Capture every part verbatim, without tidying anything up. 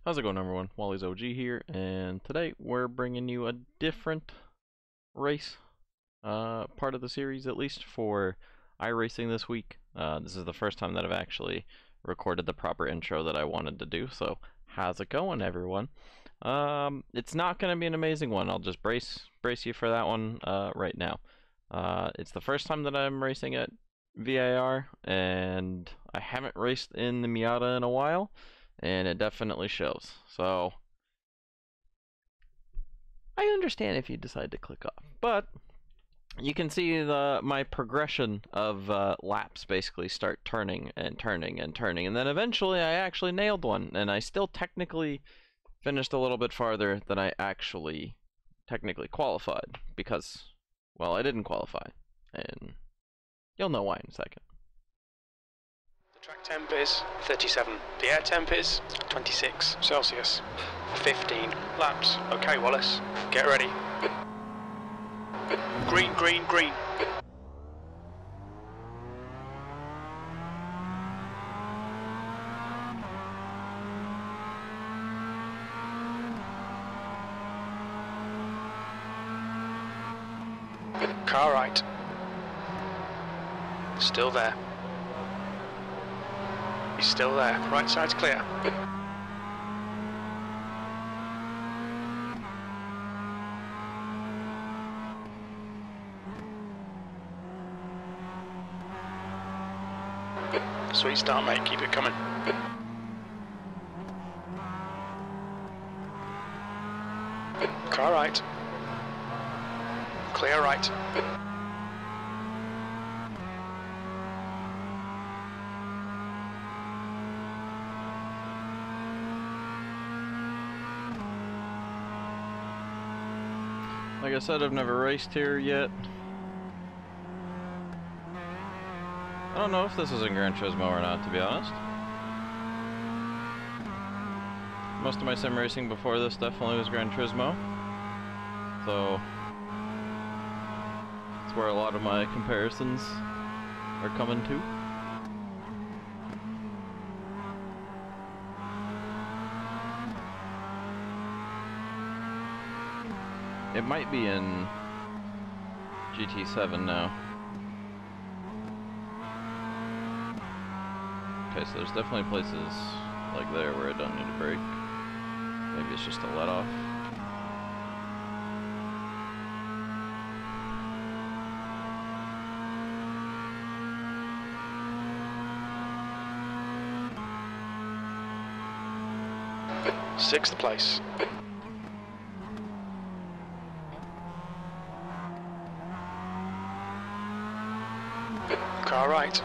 How's it going, everyone? Wally's O G here, and today we're bringing you a different race, uh, part of the series at least, for iRacing this week. Uh, this is the first time that I've actually recorded the proper intro that I wanted to do, so how's it going, everyone? Um, it's not going to be an amazing one. I'll just brace brace you for that one uh, right now. Uh, it's the first time that I'm racing at V I R, and I haven't raced in the Miata in a while, and it definitely shows. So I understand if you decide to click off, but you can see the my progression of uh, laps basically start turning and turning and turning, and then eventually I actually nailed one, and I still technically finished a little bit farther than I actually technically qualified, because, well, I didn't qualify, and you'll know why in a second. The track temp is thirty-seven. The air temp is twenty-six Celsius. fifteen laps. Okay, Wallace, get ready. Green, green, green. Car right. Still there. He's still there. Right side's clear. Sweet start, mate. Keep it coming. Car right. Clear right. Like I said, I've never raced here yet. I don't know if this is in Gran Turismo or not, to be honest. Most of my sim racing before this definitely was Gran Turismo, so that's where a lot of my comparisons are coming to. It might be in G T seven now. Okay, so there's definitely places like there where I don't need a brake. Maybe it's just a let off. Sixth place. Car right.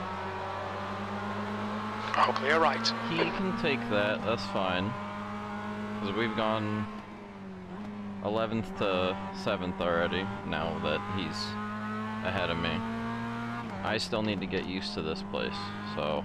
Oh, clear right. He can take that, that's fine. Because we've gone eleventh to seventh already, now that he's ahead of me. I still need to get used to this place, so...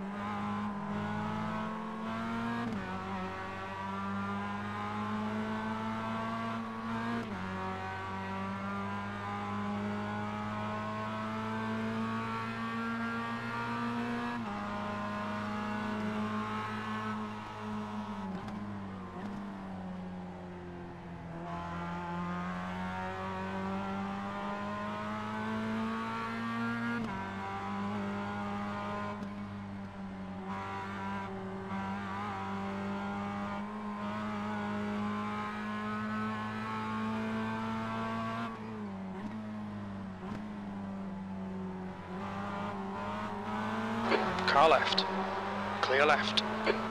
Car left. Clear left.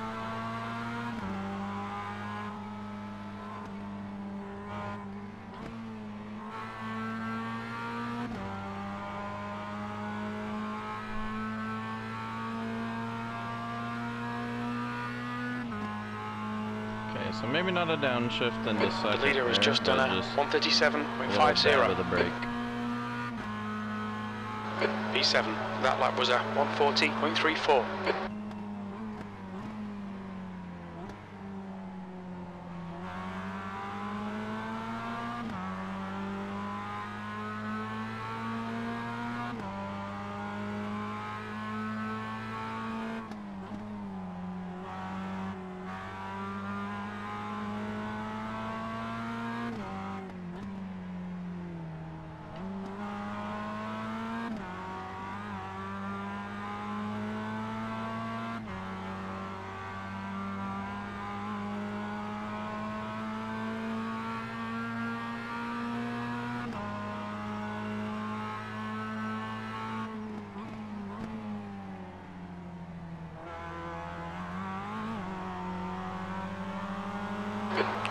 Okay, so maybe not a downshift in this second. The leader has there, just done a one thirty-seven point five zero. with a brake. P seven. That lap was a one forty point three four.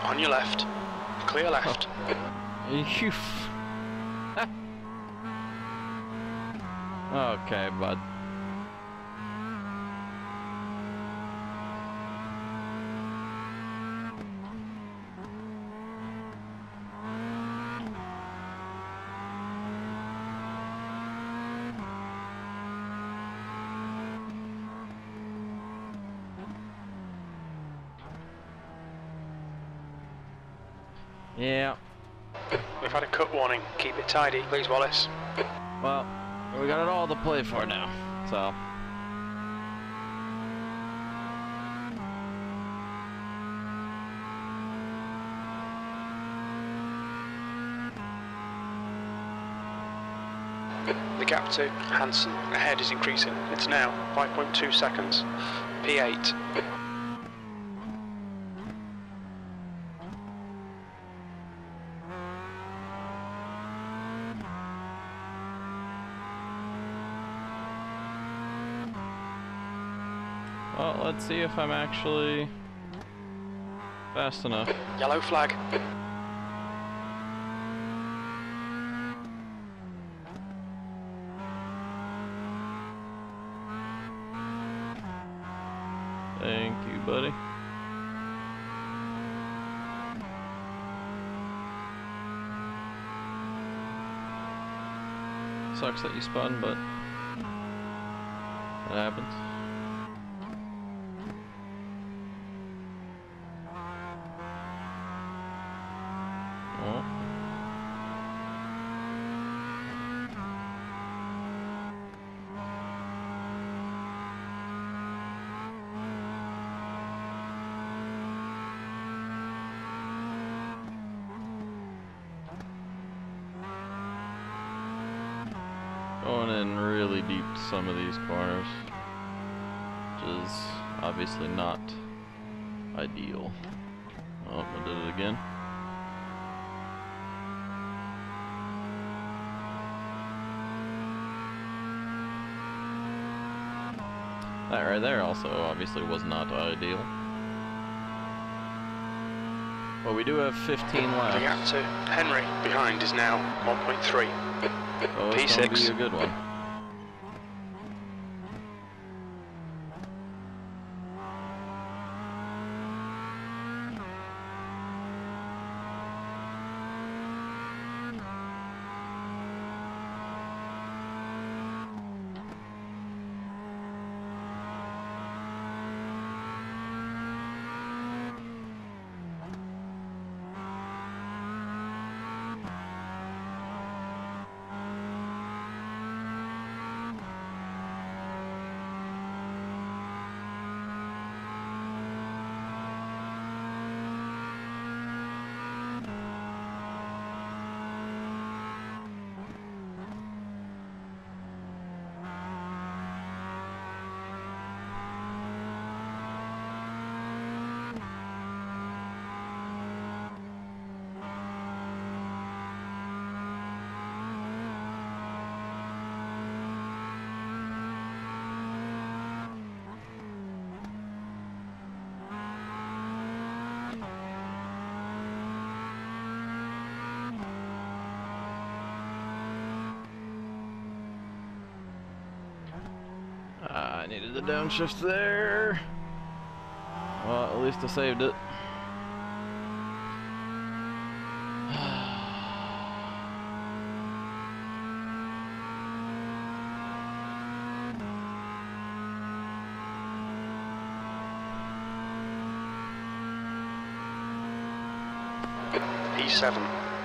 On your left. Clear left. You. Okay, bud. Yeah. We've had a cut warning. Keep it tidy, please, Wallace. Well, we got it all to play for now, so. The gap to Hansen ahead is increasing. It's now five point two seconds. P eight. Well, let's see if I'm actually fast enough. Yellow flag. Thank you, buddy. Sucks that you spun, but it happens. Oh. Going in really deep to some of these corners, which is obviously not ideal. Oh, I did it again. That right there also obviously was not ideal. But we do have fifteen left. The gap to Henry behind is now one point three. So it's P gonna six. be a good one. I needed the downshift there. Well, at least I saved it. P seven.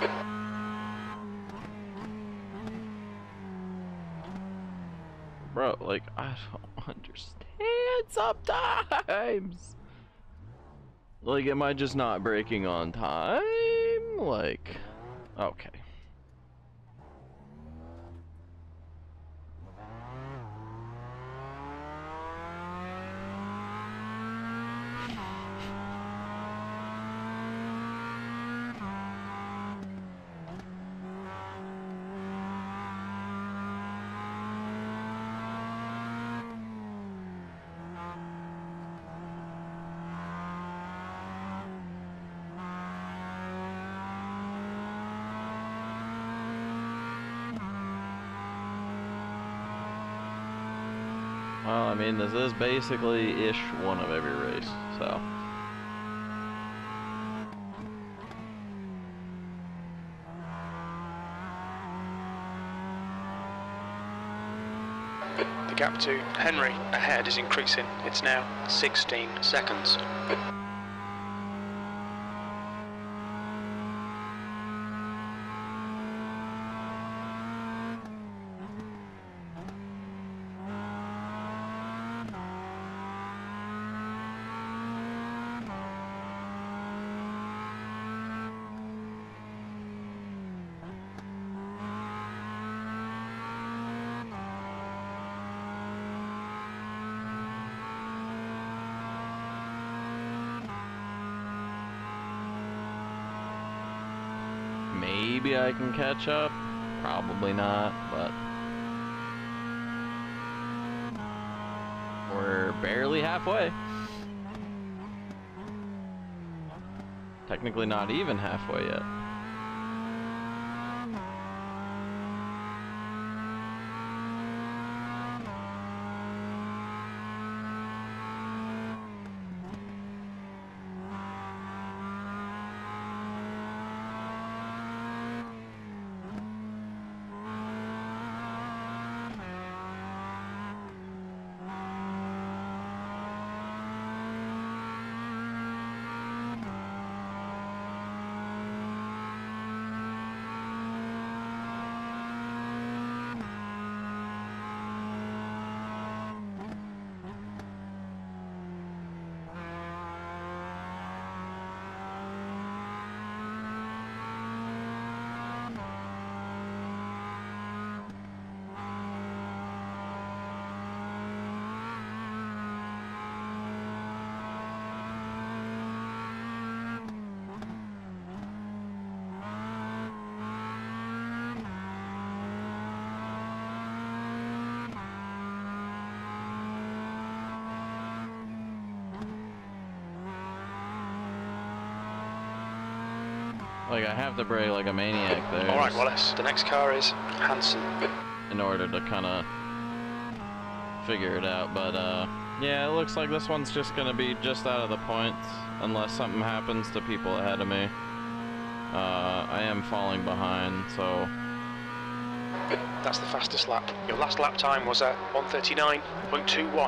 Bro, like, I don't understand sometimes. Like, am I just not braking on time? Like, okay. mean, this is basically ish one of every race, so. The gap to Henry ahead is increasing. It's now sixteen seconds. Maybe I can catch up, probably not, but we're barely halfway. Technically not even halfway yet. Like, I have to brake like a maniac there. Alright, Wallace. The next car is Hansen. In order to kind of figure it out, but uh, yeah, it looks like this one's just gonna be just out of the points, unless something happens to people ahead of me. Uh, I am falling behind, so... That's the fastest lap. Your last lap time was at one thirty-nine point two one.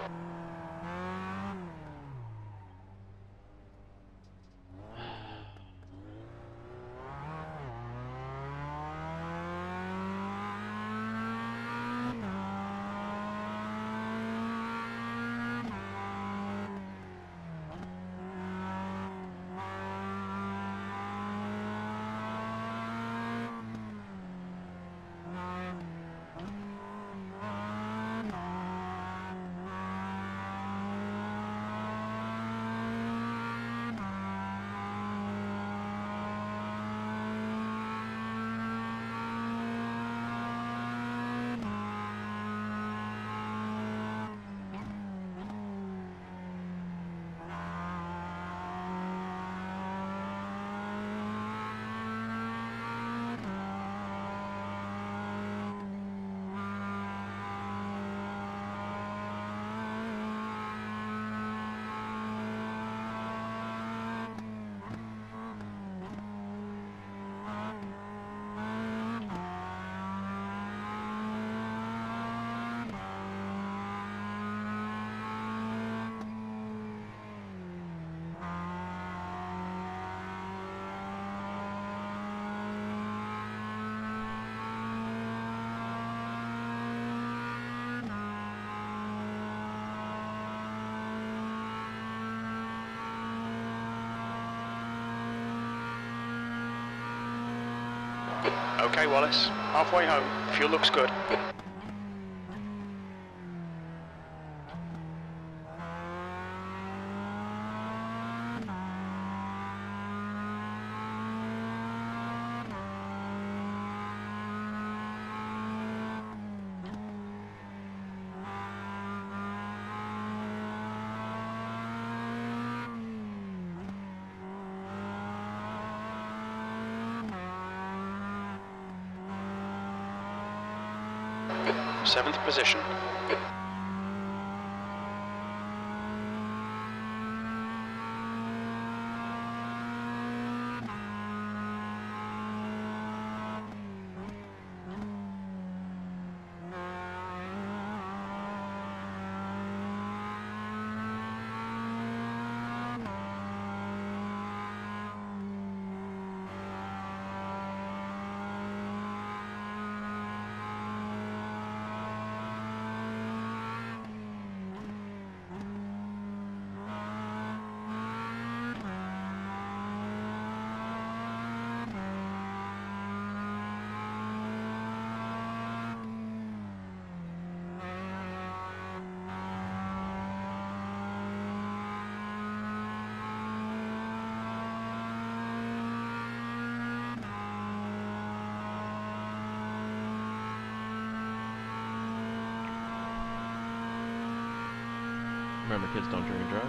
Okay, Wallace. Halfway home. Fuel looks good. Seventh position. Remember, kids don't drink and drive.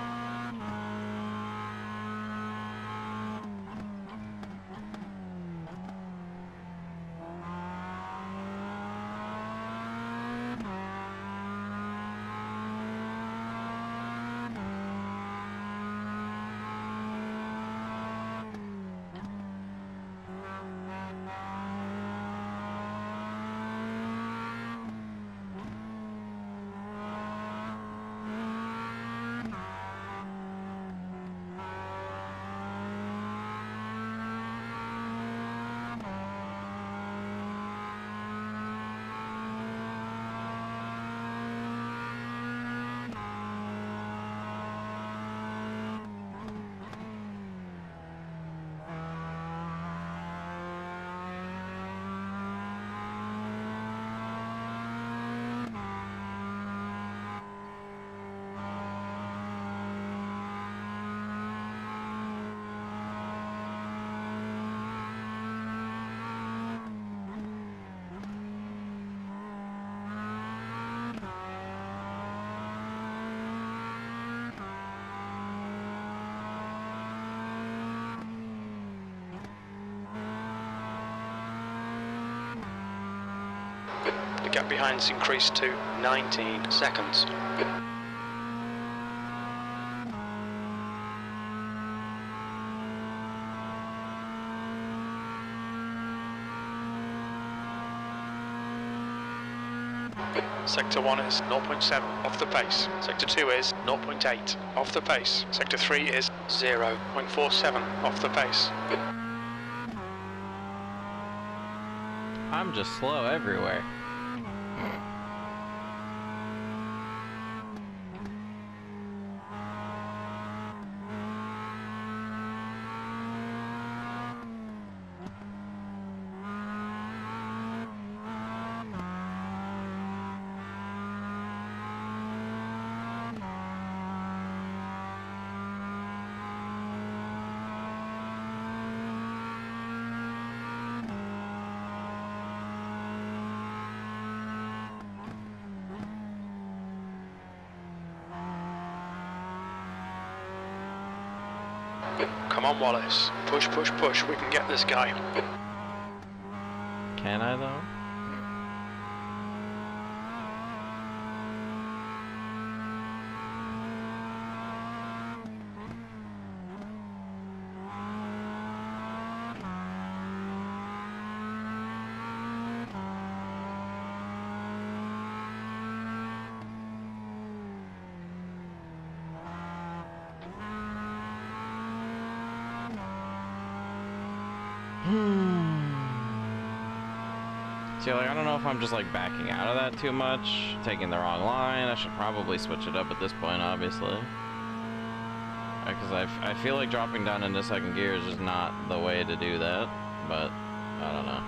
The gap behind's increased to nineteen seconds. Sector one is zero point seven off the pace. Sector two is zero point eight off the pace. Sector three is zero point four seven off the pace. I'm just slow everywhere. Come on, Wallace. Push, push, push. We can get this guy. Can I, though? See, like, I don't know if I'm just, like, backing out of that too much, taking the wrong line. I should probably switch it up at this point, obviously. Because I, I feel like dropping down into second gear is just not the way to do that, but I don't know.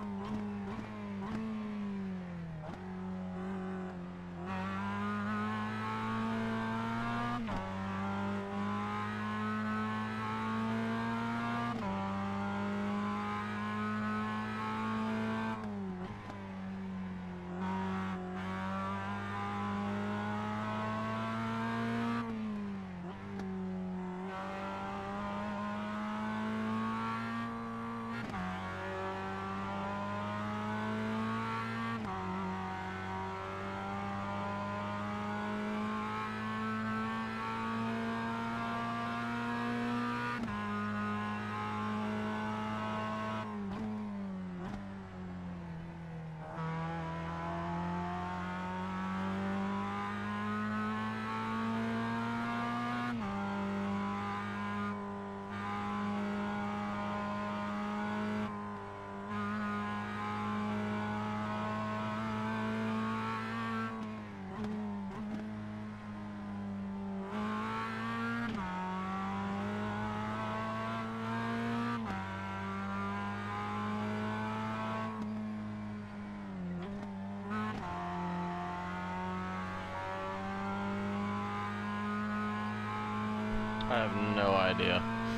I have no idea.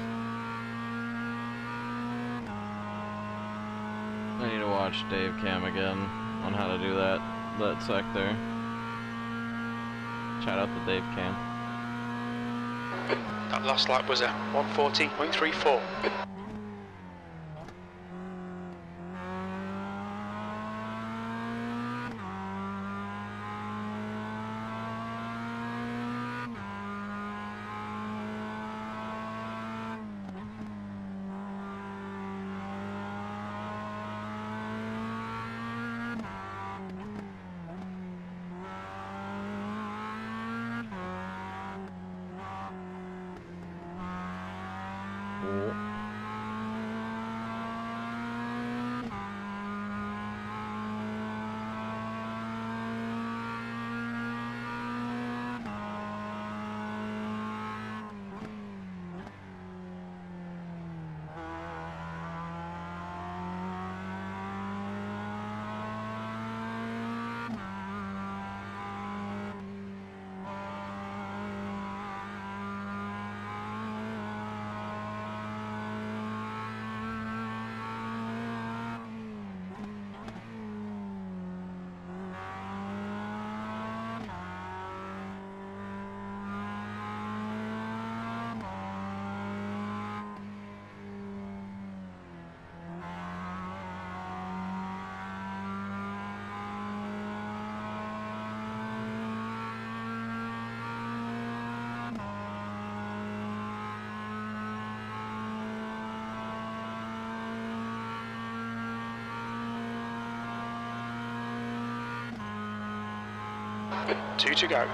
I need to watch Dave Cam again on how to do that that sector. shout out to Dave Cam. That last lap was a one forty point three four. Two to go.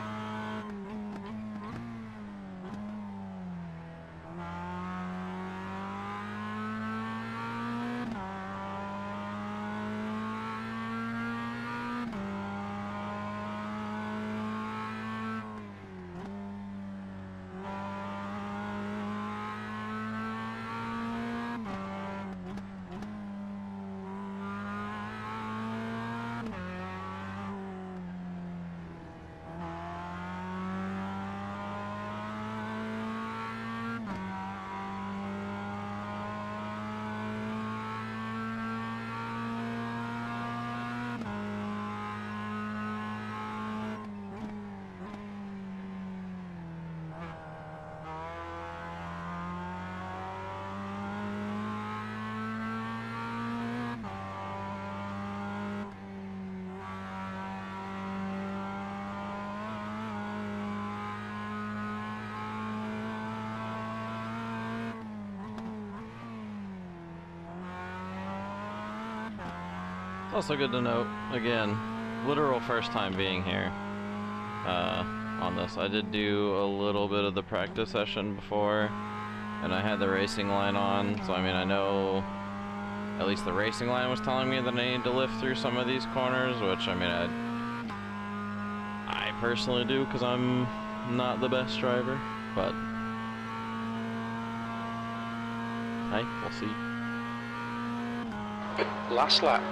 Also good to note, again, literal first time being here uh, on this. I did do a little bit of the practice session before, and I had the racing line on, so I mean I know at least the racing line was telling me that I need to lift through some of these corners, which I mean I, I personally do because I'm not the best driver, but hey, we'll see. Last lap.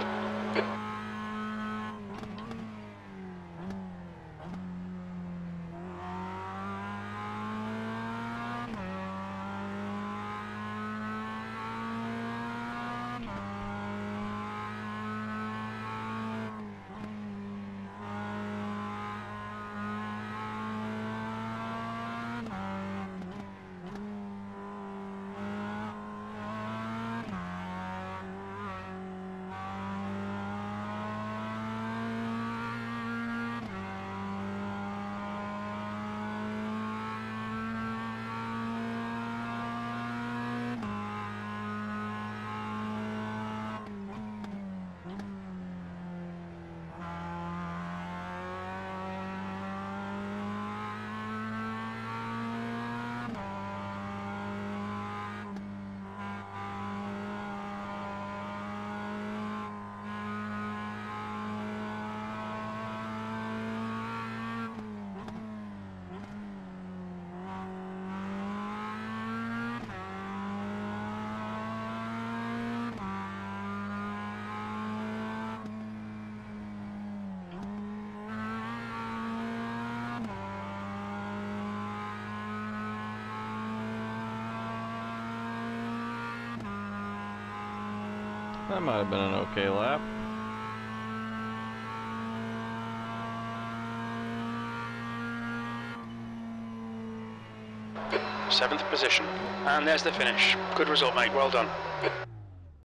That might have been an okay lap. seventh position. And there's the finish. Good result, mate. Well done.